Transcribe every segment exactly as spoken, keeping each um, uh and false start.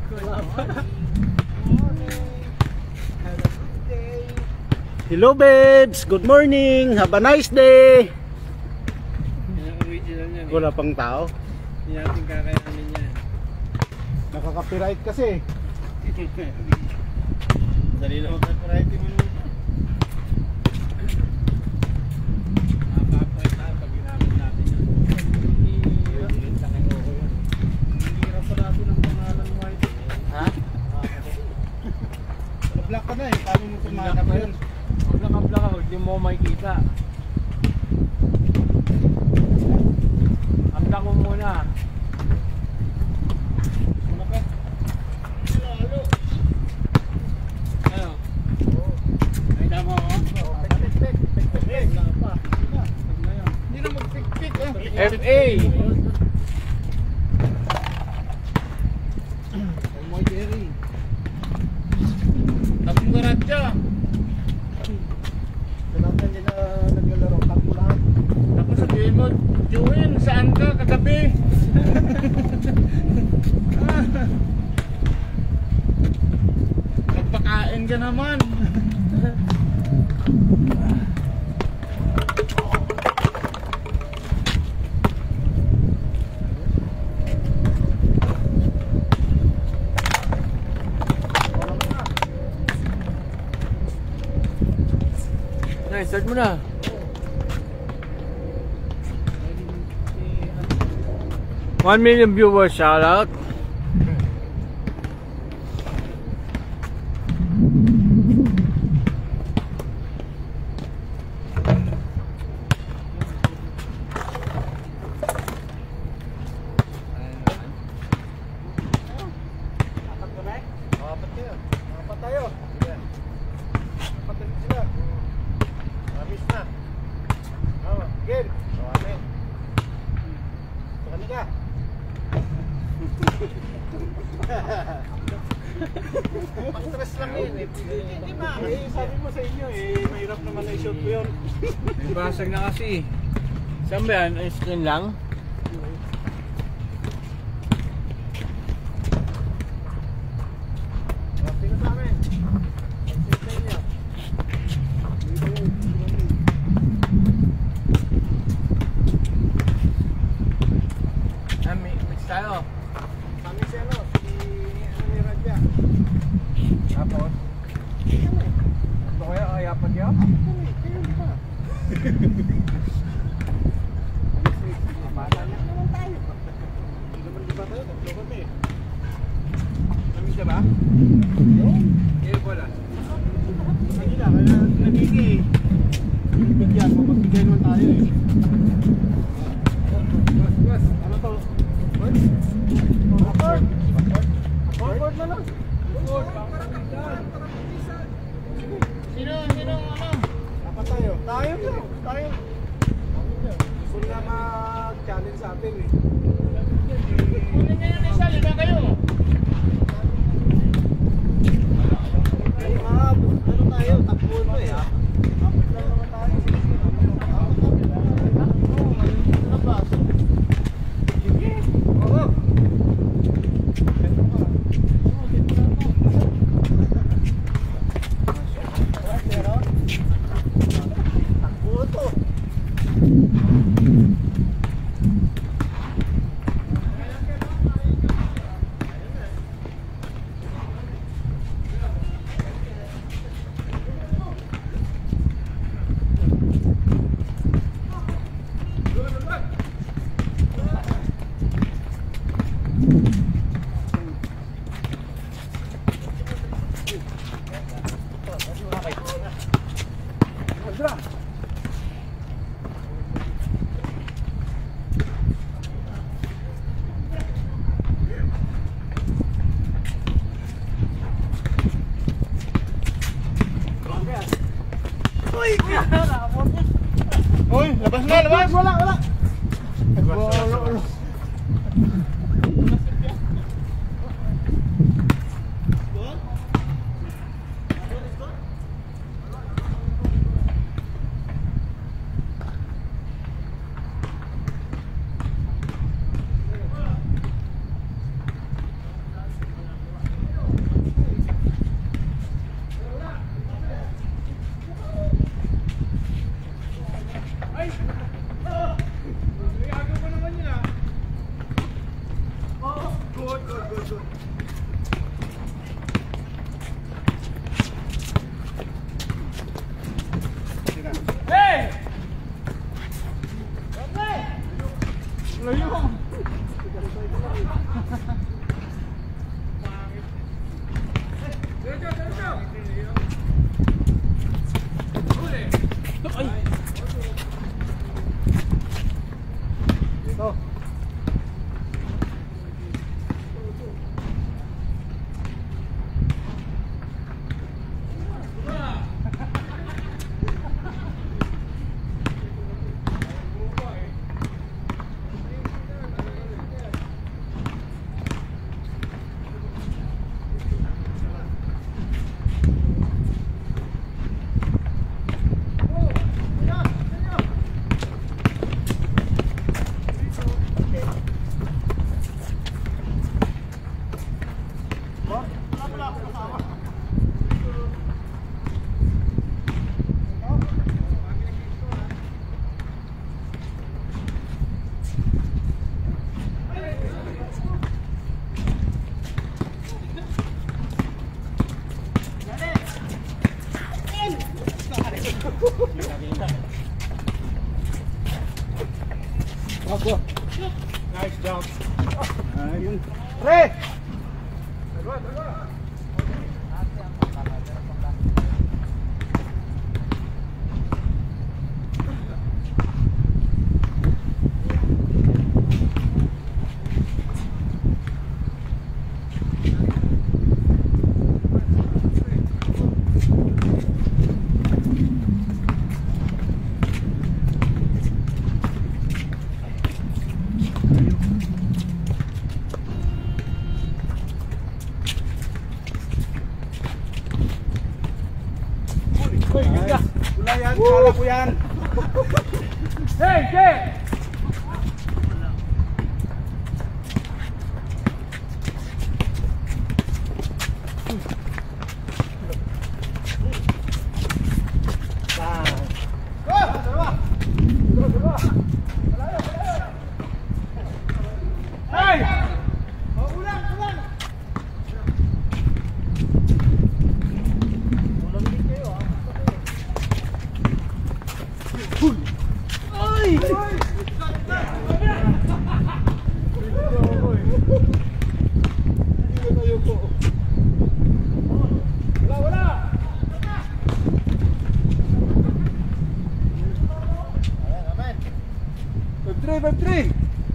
Hello babes, good morning, have a nice day. Wala pang tao. Hindi natin kakayanin yan. Nakaka-copyright kasi. Dali lang mag-copyright mo nito. Nakaka-copyright tayo pag ginamit natin yan. Hirap pa natin ang pangalan mo ito. Ha? Block ka na eh, paano mo tumanap yun? Huwag lang ka-block ka, hindi mo makikita. Block mo muna. F A Moy Jerry Tapong garatya. Lahat na nila naglalaro, takbo lahat. Tapos sabihin mo, Juwin, saan ka kagabi? Magpakain ka naman. Nice, start mo na. One million viewers, shout out. Pang-stress lang yun eh. Hindi ba? Eh, sabi mo sa inyo eh, mahirap naman na i-shoot ko yun. May basag na kasi. Saan ba yan? Ay, screen lang? Sino sa amin? Pag-stress niyo. Ah, mix tayo. Kami si ano, si ano ni Radya. Tapos? Ito kaya kayapan niya? Kami, kayo di ba? Bata niya naman tayo. Hindi naman di ba tayo, tatlo kami. Kami siya ba? Yung? Eh, wala. Kanila, kaya nagigi eh. Bigyan, mapagbigay naman tayo eh. Bas, bas. Ano to? What? Accord? Accord na lang. Accord, pangkapitan. Sino, sino, ano? Dapat tayo. Tayo yun. Tayo. Gusto nila mag-challenge sa atin eh. Kunin niya yung isa, lima kayo. Ay, mga, ano tayo? Takbo ito eh ha? Apat lang naman tayo. Apat lang. Oo, maliit na bus. Sige. Oo. Uy, labas na, labas! Wala, wala! Wala, Nice job. Ayun. Pre! Uy, ganda. Wala yan, kala ko yan. Hey, hey! Hey! Five three, five three.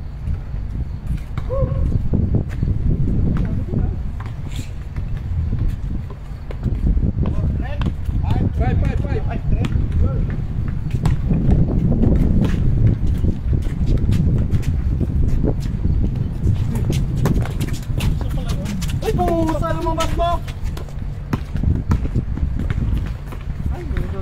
Five, five, five, five, three. Ay, pusa lumabas mo! Ay, meron.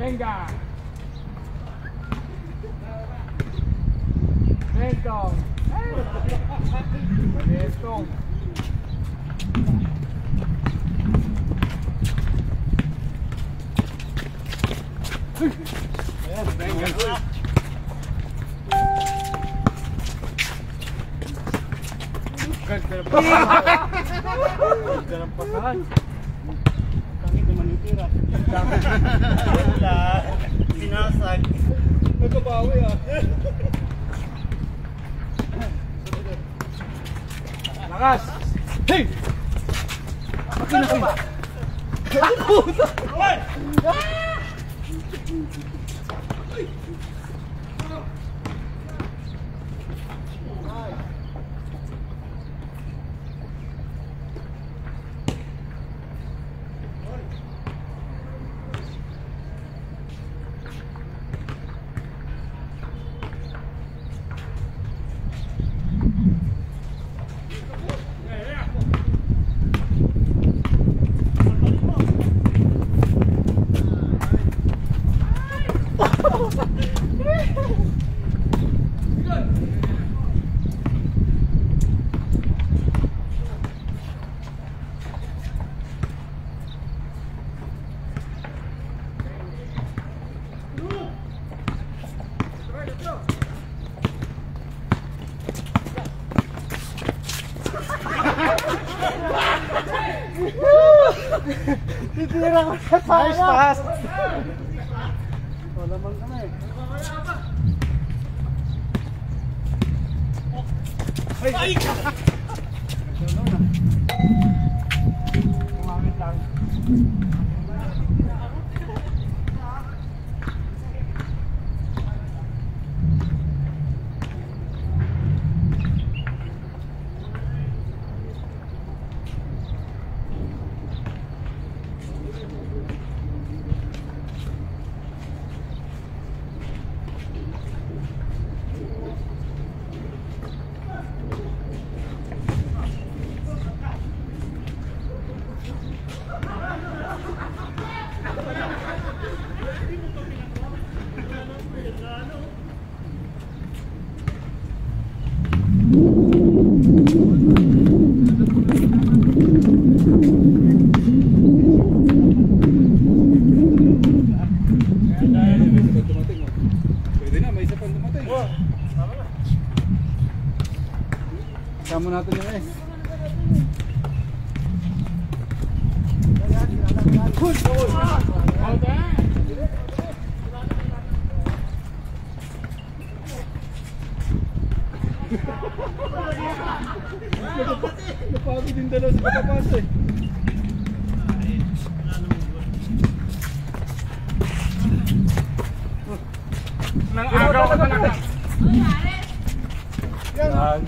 Venga. Esto. Esto. Venga. Dalam pasahan. Kami kumanitira. Wala. Sinasag. Nagkabawi ah. Lakas! Hey! Akin na ba? Hoy! Titira ko sa sana. Nice pass. Wala man kami. Ay! Kumamit lang. Sama natin yun eh. Napagod yung dalawa sa pagkapas eh. Nang agaw ka na lang. Yan.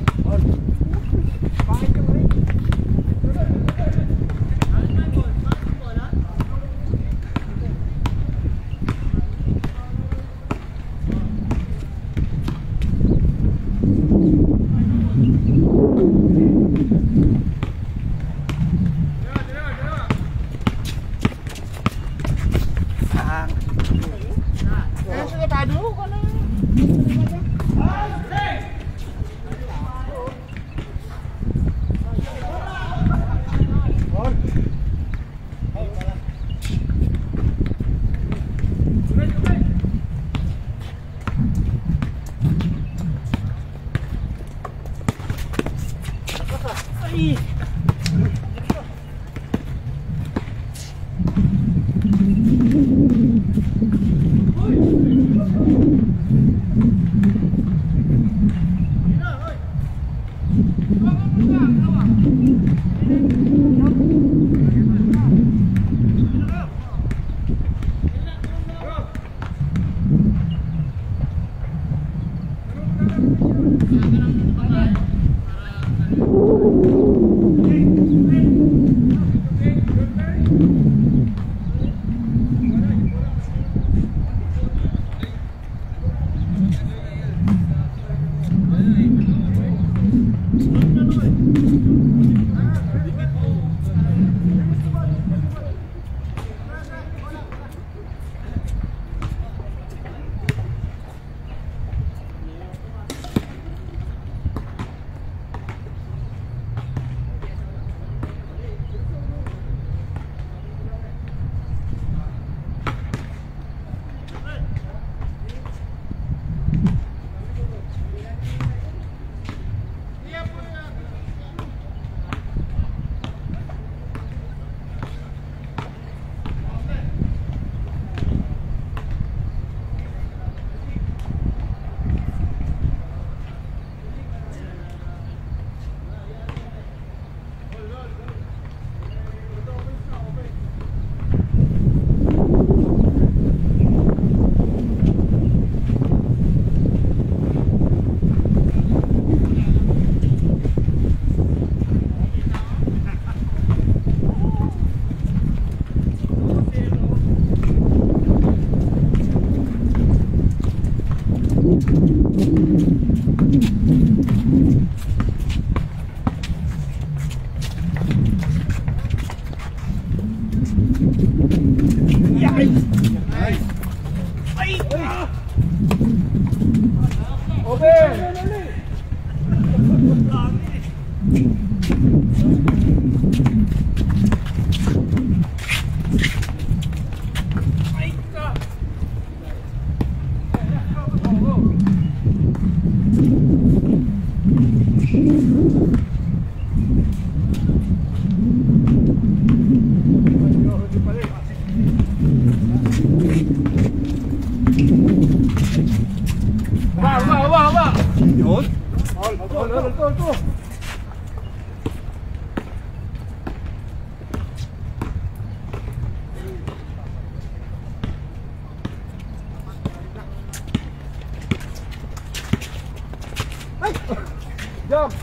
Jump!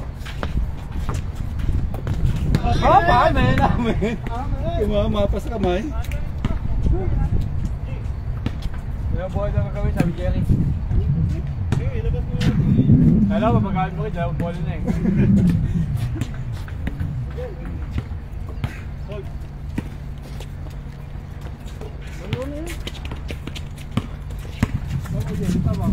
Oh, pa, may namin. Kumamapa sa kamay. Yung buhay na magkawin, sabi Jerry. Kala ko, magkawin mo rin, dalawang bola na eh. Ano na yun? Ano yun? Tama.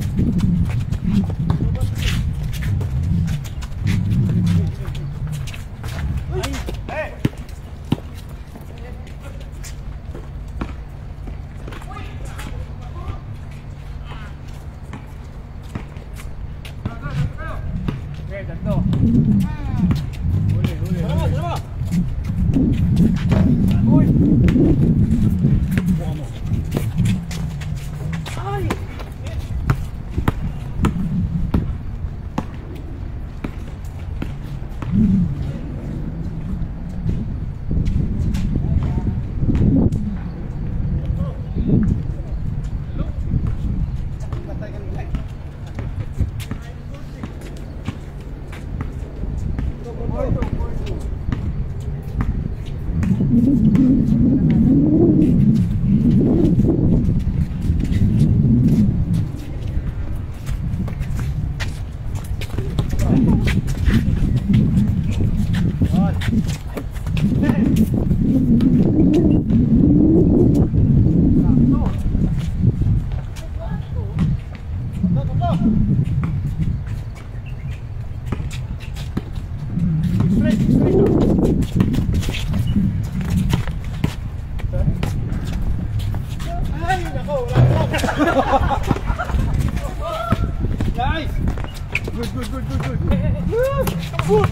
Nice! Good, good, good, good, good. Good!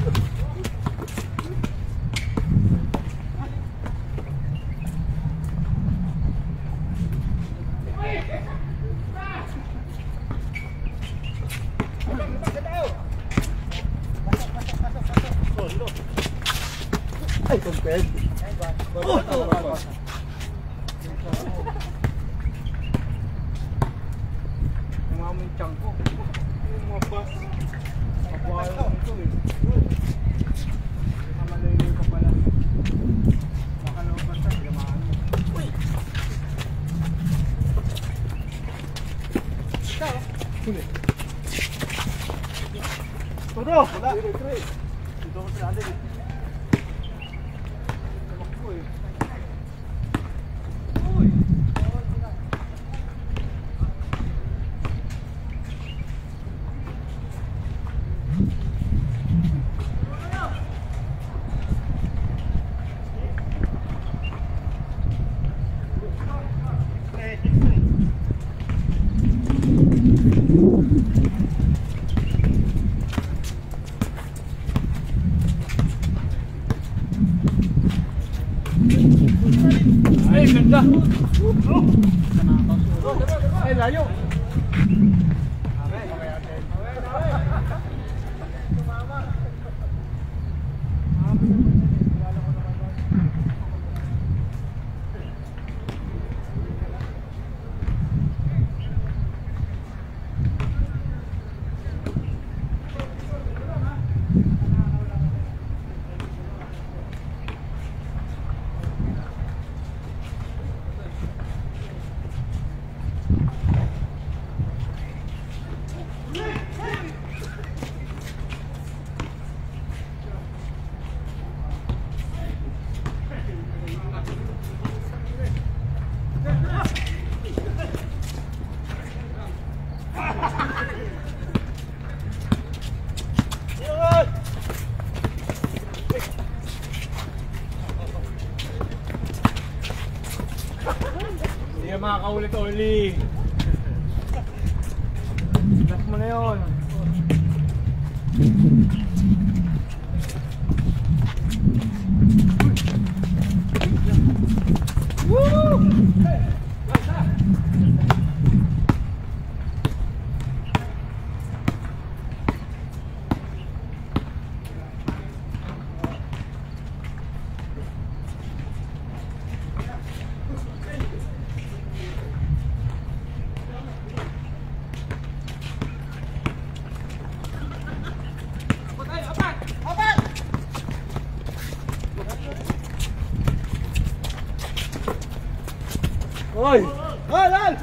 Ay, compared. Umaming chunk ko. Yung mga bus. Kabuhayan ito eh. Namalay ka pala. Baka naman basta, tinamaan mo. Uy! Ito. Huli. Turo! Wala. Dito ko sila atin eh. Tumakbo eh. Uy! Ay, ganda! Ay, layo! makakaulit-uli. Last mo na yun. Oi! Oi, Lal!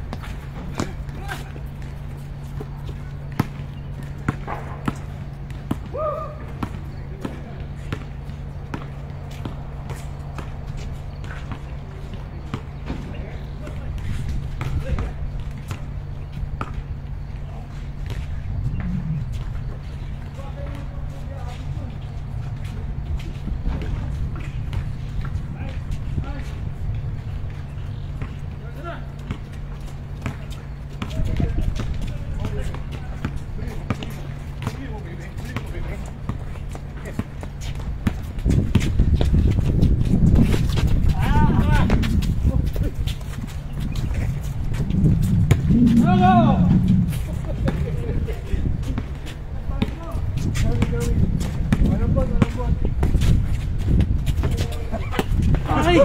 Ay!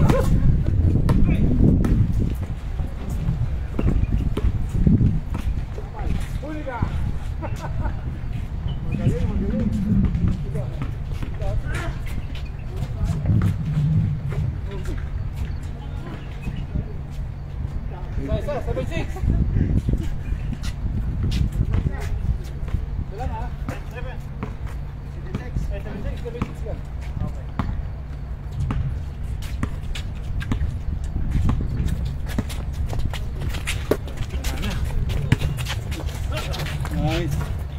Huli ka! Magaling, magaling. Isa, isa, seven six. Ilan ha? seven. seven six. seven six, seven six yan. Okay. Nice.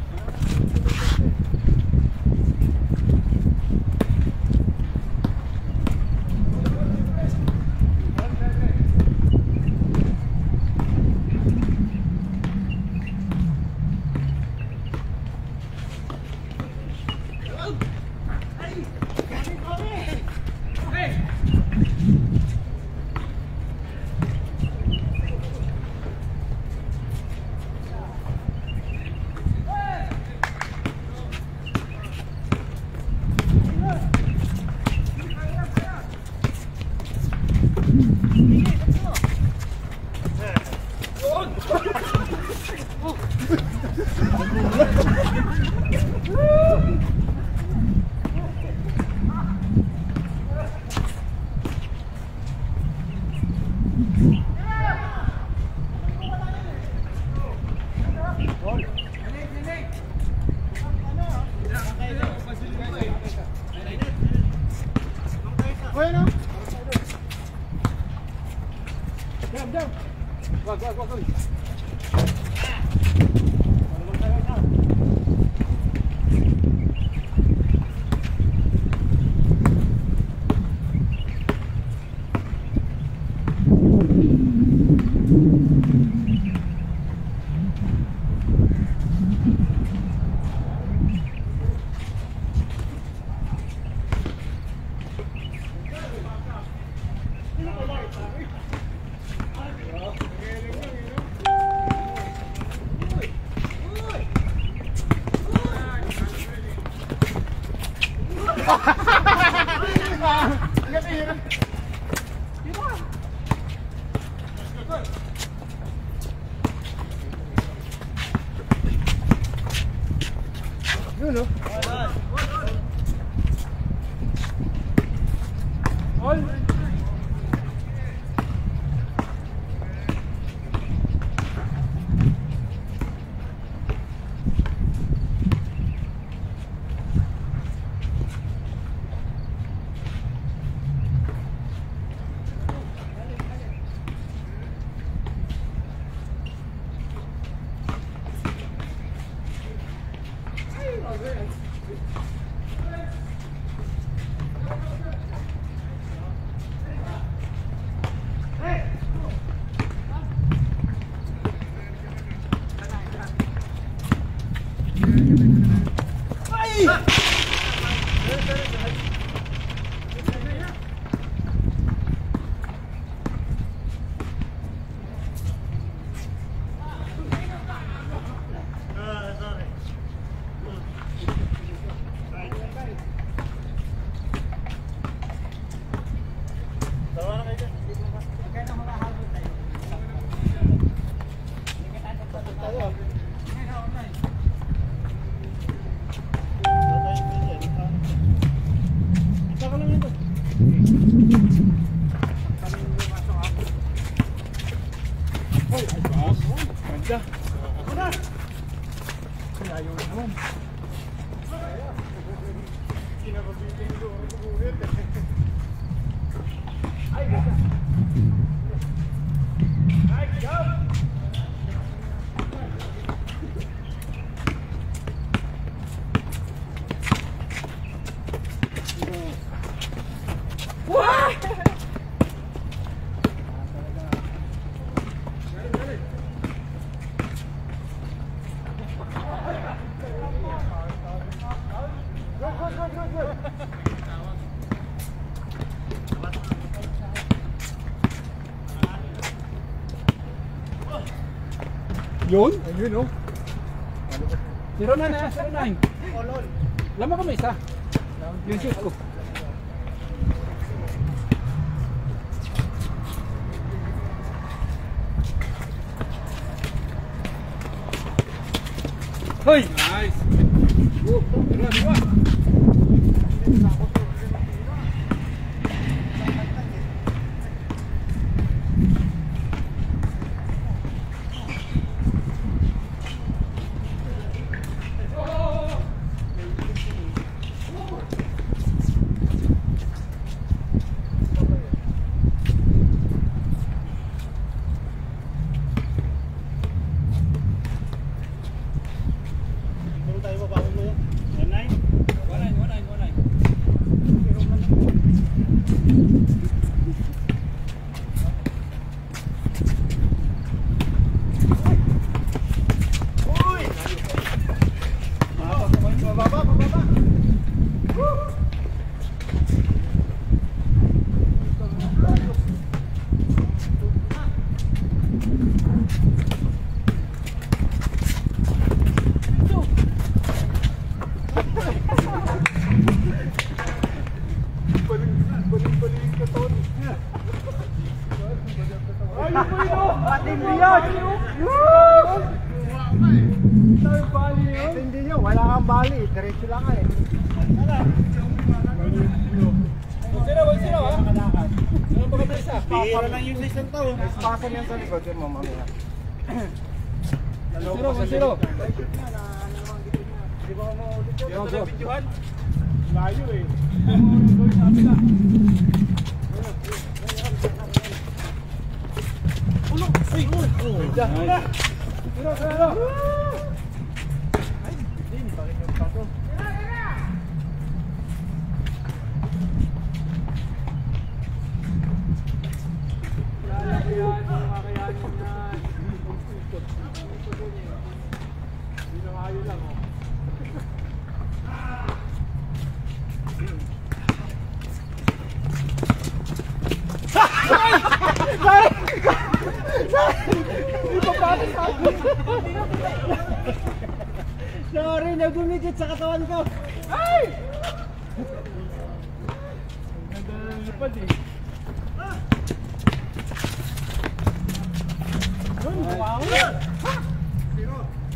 Bueno. Jam, jam. Wag, wag, wag. Yun, no? All. Ay, boss. Ganda. Ako na. Ayaw naman. Kinababitin ko. Ay, ganda. Ay, jump! What? Yun? Ayun o. zero nine na, zero nine. Lama ka may isa. Yung shoot ko. Hoy! Nice! Oh, dua, dua. Hindi nyo, wala kang bali, diretso lang eh. Sino, sino ha? Ano ba ka isa? Para lang yung isang taon. Espasan yan sa likod yun mamamaya. Sino, sino? Di ba ako maulit yun? Ito na videohan? Layo eh. Sabi na. Ulo! Uy! Uy! Sino, sino? Ay, hindi. Bakit yung pato? Lalakayan, lalakayanin yan. Hindi na kayo lang oh. Sorry, nagumigit sa katawan ko. Ay! Nagdalapad eh. Wow! Zero.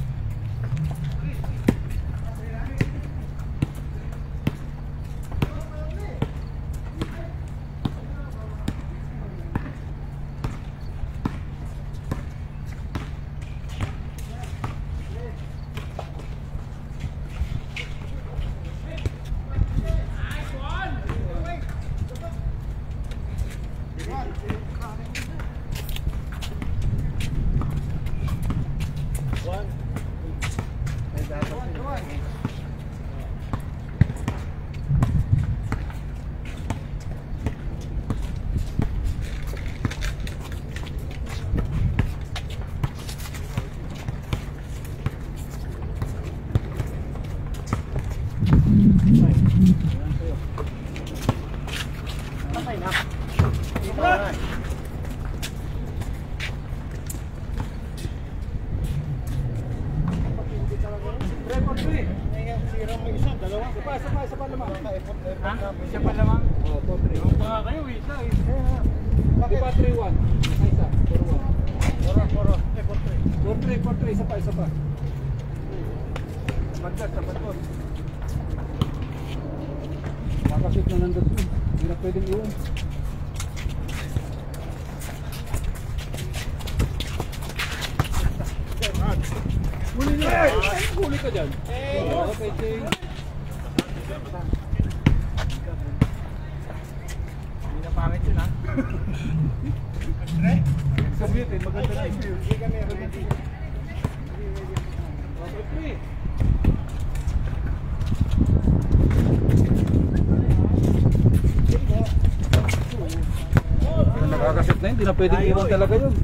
Okay na. Dito na. Record three. Sira mo isa, dalawa. Isa pa, isa pa, isa pa lamang. Ha? Isa pa lamang? Oo, four three. Ang baka kayo, isa eh. Bakit pa three one? Isa, four one. four three. four three, four three, isa pa, isa pa. Sabat ka, sabat ko. Makasip na nandun. Hindi na pwedeng iwan. Huli na! Huli ka dyan. Okay, Jay. Hindi na pangit yun, ha? Sabihin, eh, maganda na yun. Hindi kami ready. Okay, three. Nakakasit na yun, hindi na pwedeng iwan talaga yun.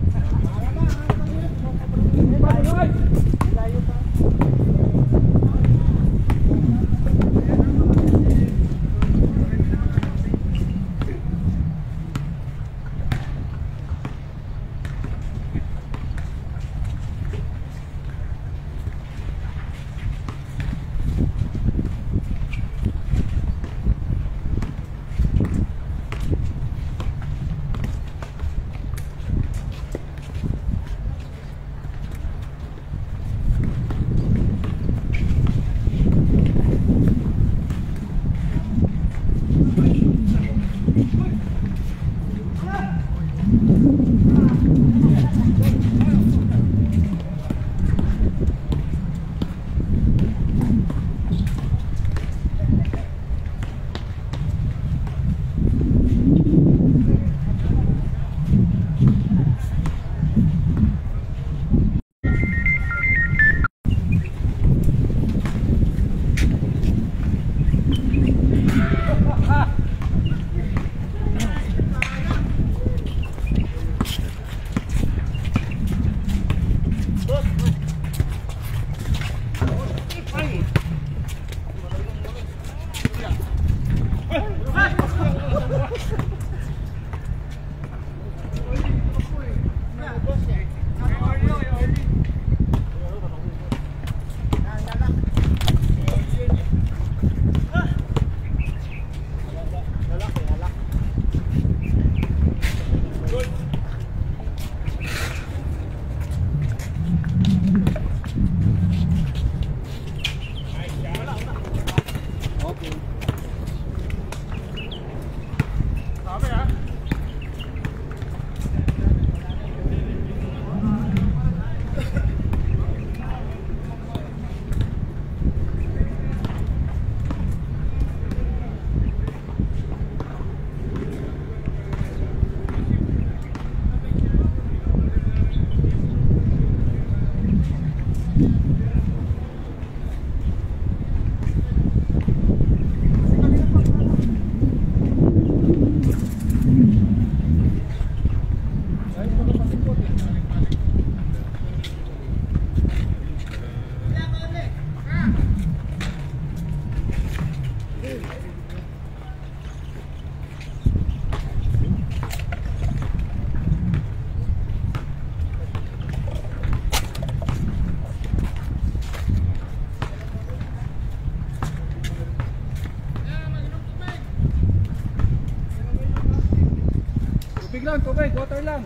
Tubig lang, tubig, water lang.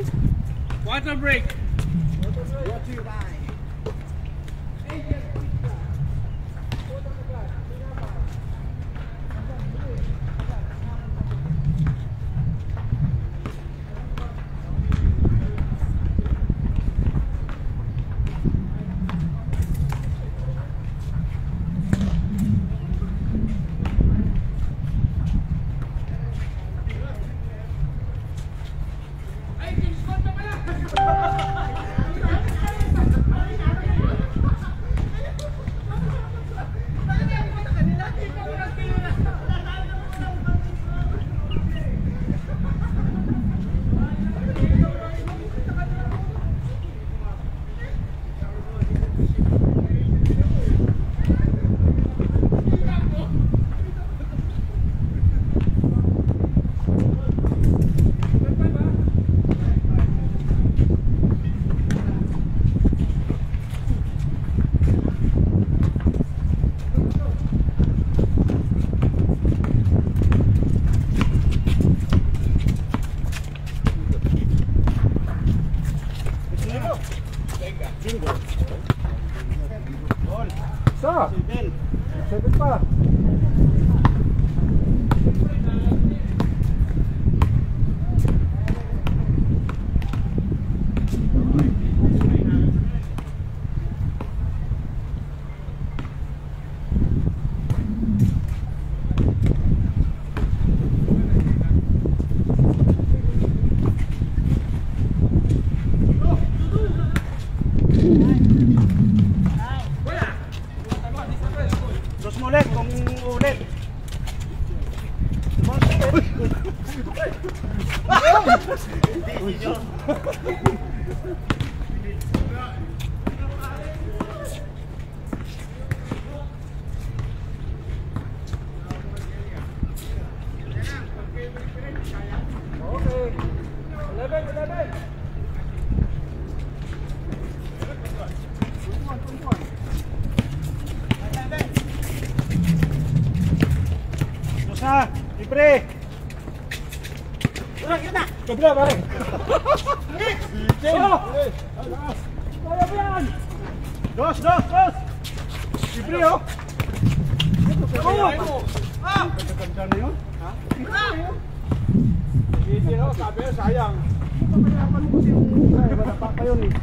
Water break. Water break. Water break. Okay. eleven, eleven. Dosa, libre. Udah kita. Kabila pare. Jen. Oh! Kaya ba yan? Dos, dos, dos. Libre oh. Oh! Ah! Ganda na yun. Ha? Easy no, sabi ko sayang. Pagkakapan mo kasi yung ay, wala pa pa yun eh.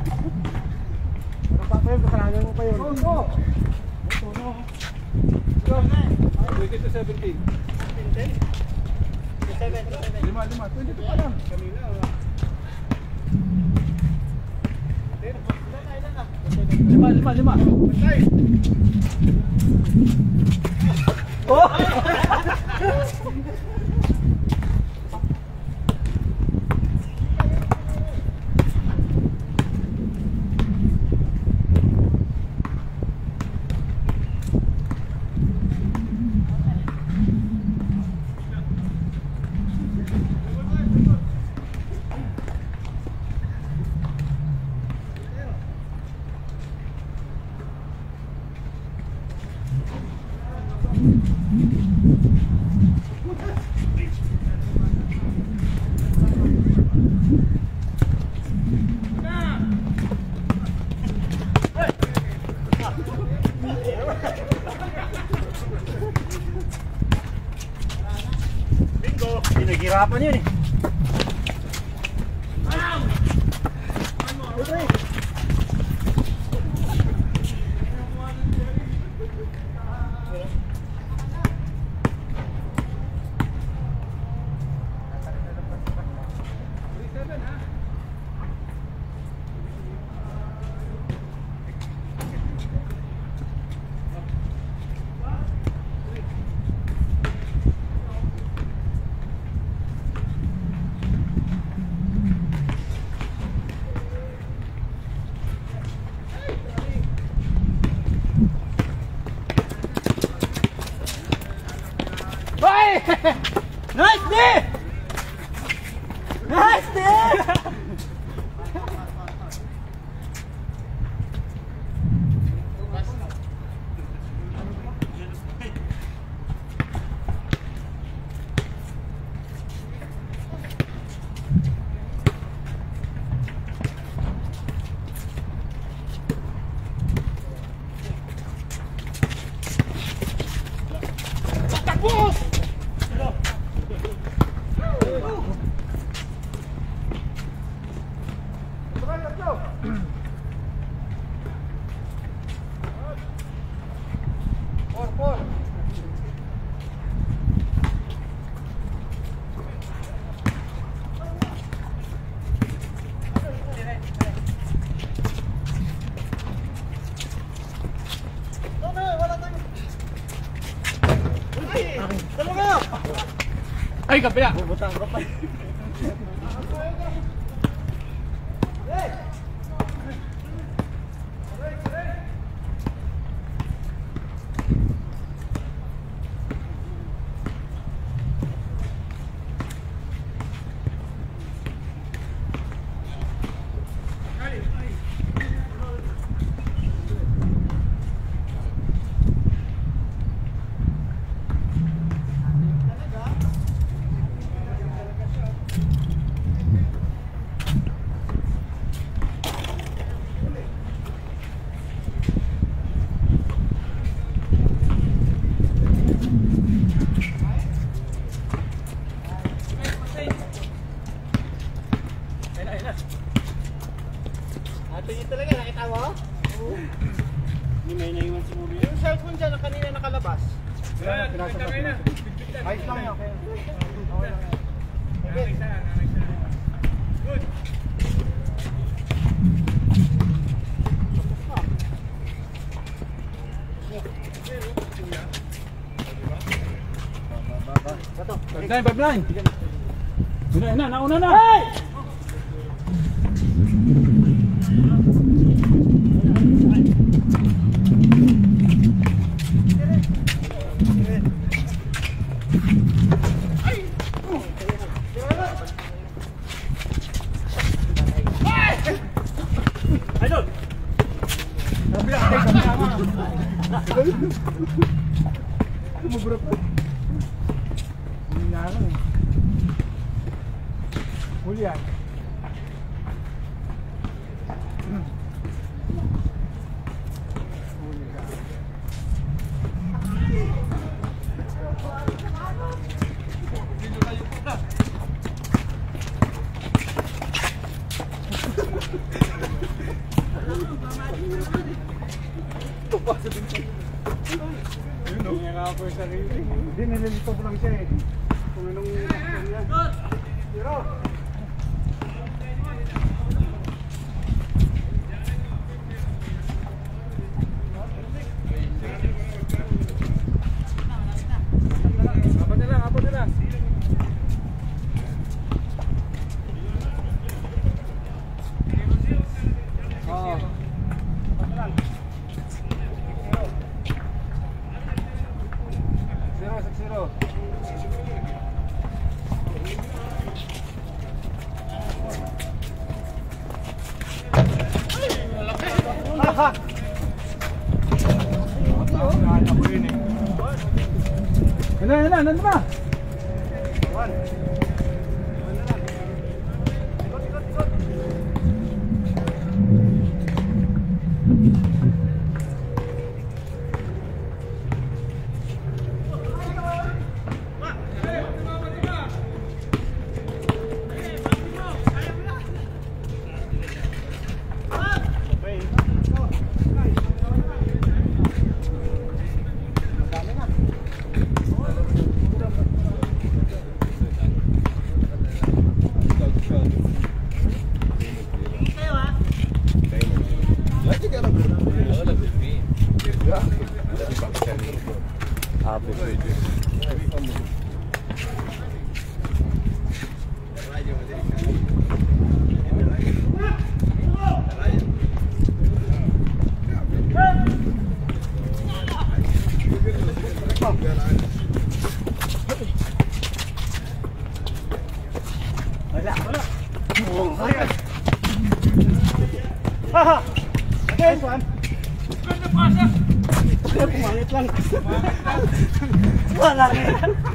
Wala pa pa yun, kasalanan mo pa yun. Oh, no. twenty to seventeen. Lima, lima. twenty pa lang. Lima, lima, lima. Oh! Bingo! Pinaghirapan yun eh. Nice day! Nice day! Four, four. Ay, kabila! Bubutang ko pa. Ato yun talaga, nakita mo? Hindi may naiwan siguro yun. Yung cellphone dyan na kanina nakalabas. Yan, nakita kayo na. Ayos lang yun, okay. Okay lang yan. Nakita, nakita. Good. Bato, Nine, five, nine. Una na, nauna na. Hey! Idol. Sabi lang, ay sama. Mugurap. Hindi na ako. Huli yan. Hindi nga ako yung sarili. Hindi, nililito ko lang siya eh. Kung anong action yan. Zero! Apat na lang, apat na lang. Oo. Apat na lang. Zero, six, zero. Haha! Ano, ano, ano ba? One. Ano lang? Ikot, ikot, ikot. Wala, wala. Haha! Again! Ganda pasa! Pumangit lang. Wala rin.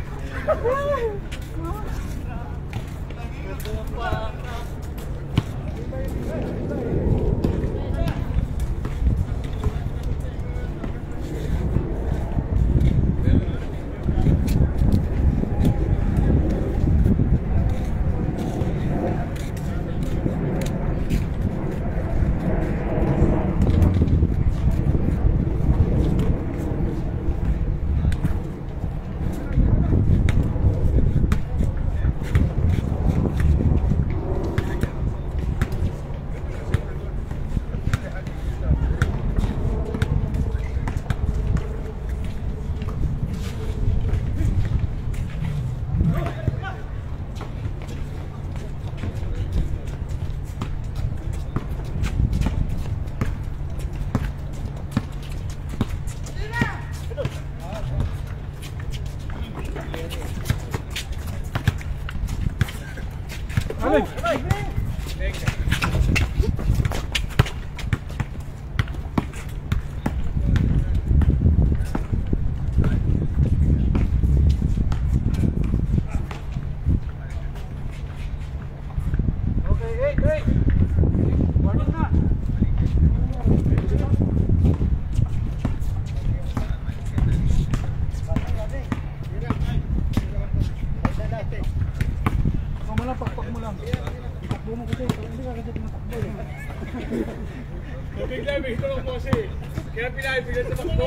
Bigla may ito lang po si. Kaya pinaipilit sa takbo.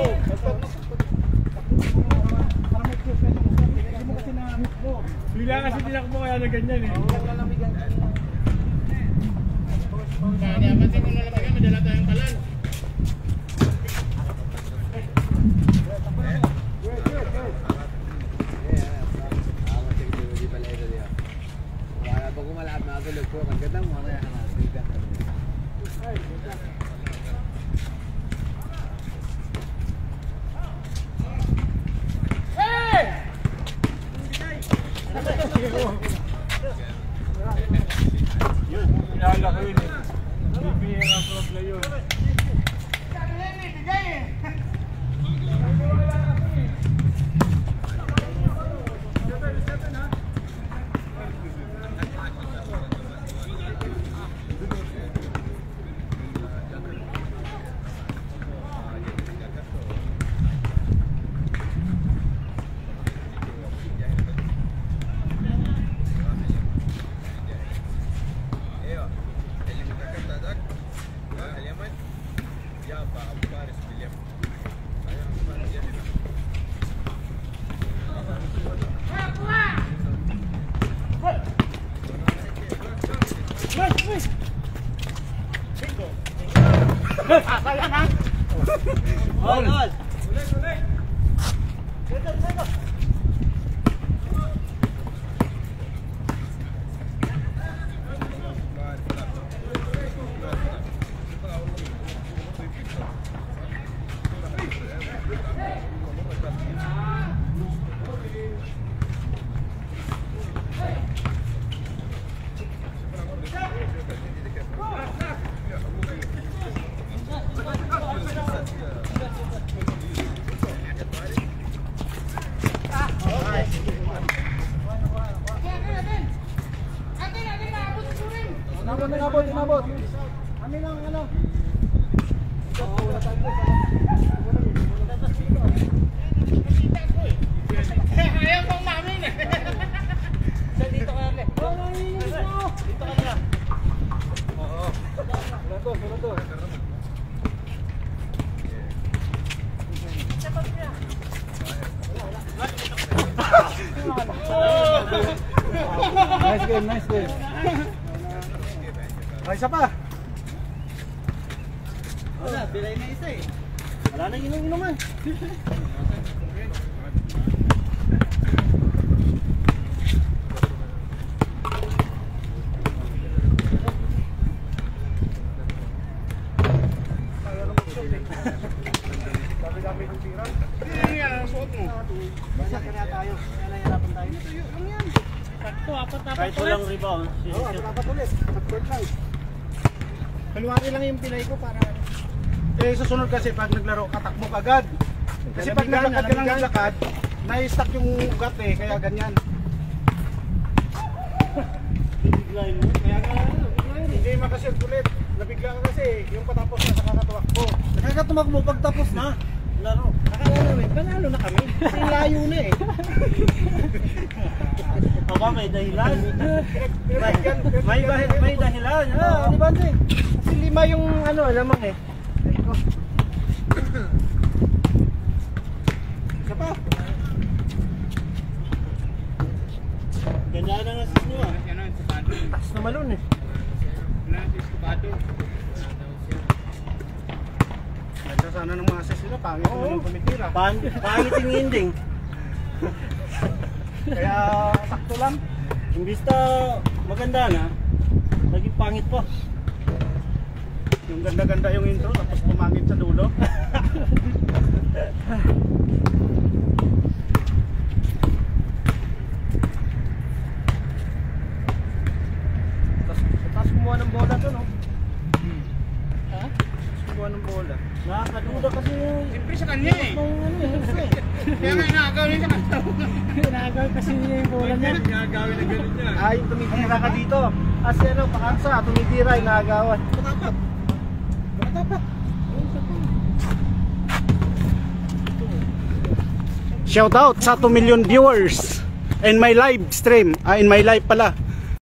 Bigla kasi tinakbo kaya na ganyan eh. Kaya pati mo nalamagan, madala tayong kalan. Bago malapit na tulog po, ang ganda mo kaya hanapin. Ay, ganda. Yun, pinala ko yun eh. Bibigyan ang problem yun. Sayang ha? All, all. Ulit, ulit. Settle, settle. Inabot, inabot, inabot. Kami lang, ano? Oo, wala tayo. Ayaw pang namin eh. Dito ka na. Dito ka na. Oo. Wala to, wala to. Nice game, nice game. Ay, isa pa. Wala, bilay na isa eh. Wala na inom-inuman. Sabi-sabi ng tira. Hindi yan ang suot mo. Basta kaya tayo. Kaya nahihirapan tayo. Ano yan? Sakto, apat-apat. Kahit walang rebound. Oo, apat-apat ulit. Third life. Kalwari lang yung pilay ko para eh susunod kasi pag naglaro katakbo agad. Kasi pag naglakad ka ng naglakad, na-stuck yung ugat eh, kaya ganyan. Biglayin mo? Kaya nga, hindi makasirkulit. Nabigla ka kasi yung patapos na sa kakatumakbo. Nakakatumakbo pag tapos na laro. Akala namin, panalo na kami. Kasi layo na eh. Aba, may dahilan. May, may, may dahilan. Ah, di ba hindi? Kasi lima yung ano, lamang eh. Ito. Isa pa. Ganda na nga sis nyo ah. Taas na malun eh. Ganda sana ng mga sis nila. Pangit naman yung tumitira. Pangit yung ending. Kaya sakto lang. Imbis na maganda na, naging pangit pa. Yung ganda-ganda yung intro tapos pumangit sa dulo. Tapos, tapos kumuha ng bola to, no? Hmm. Ha? Tapos kumuha ng bola. Nakakaduda kasi yung... Siyempre sa kanya eh. Kaya nga nakagawin sa kanya. Nakagawin kasi niya yung bola niya. Nakagawin na gano'n niya. Ah, yung tumitira ka dito. Kasi ano, pakansa, tumitira yung nakagawan. Matapat. Matapat. Shout out sa two million viewers in my live stream. Ah, in my live pala.